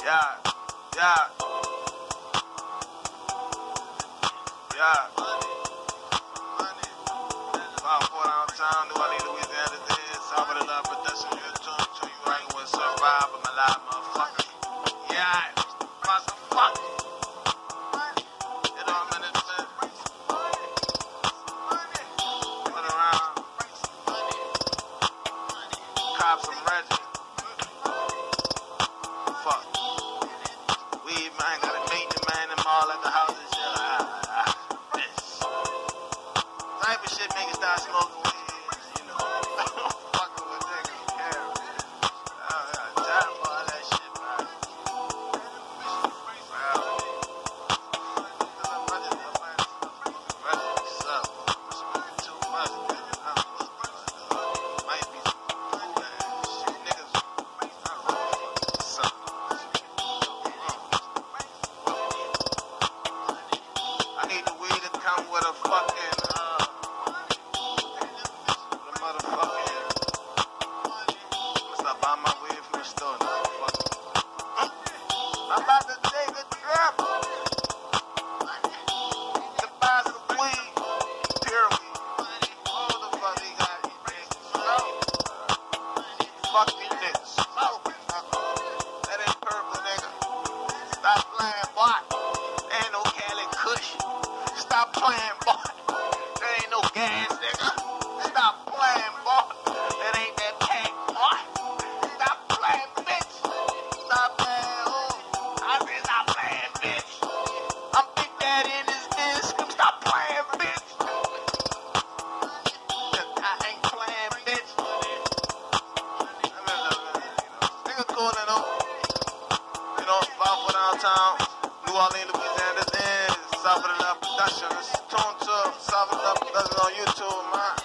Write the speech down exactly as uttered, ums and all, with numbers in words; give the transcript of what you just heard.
Yeah, yeah, yeah. Five four downtown, New Orleans, Louisiana. This is South of the Love Production. You're tuned to you right with Survive of my live motherfucker. Yeah, motherfucker. You know what I'm in this? Put around. Cops some Reggie. Fuck. Weed man, got a maintenance man, them all at the house and shit. Ah, ah, this type of shit make it start smoking weed, you know. Fucking with niggas, yeah. I got time for all that shit, man. Well, what's up? Smoking too much, man. I don't know what's going on. Might be some cool ass shit. Niggas, I don't know what's up. I need the weed to come with a fucking, uh, with a motherfucking, what's up, buy my weed from the store, motherfucker. I'm about to take a trip to buy some weed, pure weed. Oh, the fuck he got these niggas smoke. Fuck these niggas smoke. That ain't purple, nigga. Stop playing, boy. There ain't no Cali Kush. Stop playing, boy. There ain't no gas, nigga. Stop playing, boy. That ain't that tank, boy. Stop playing, bitch. Stop playing, oh. I said stop playing, bitch. I'm Big Daddy in this disc. Stop playing, bitch. I ain't playing, bitch. Nigga cool, you know. You know, five four downtown, New Orleans, Louisiana. This is South of the Love Productions. Tune to South of the Love Productions on YouTube, man.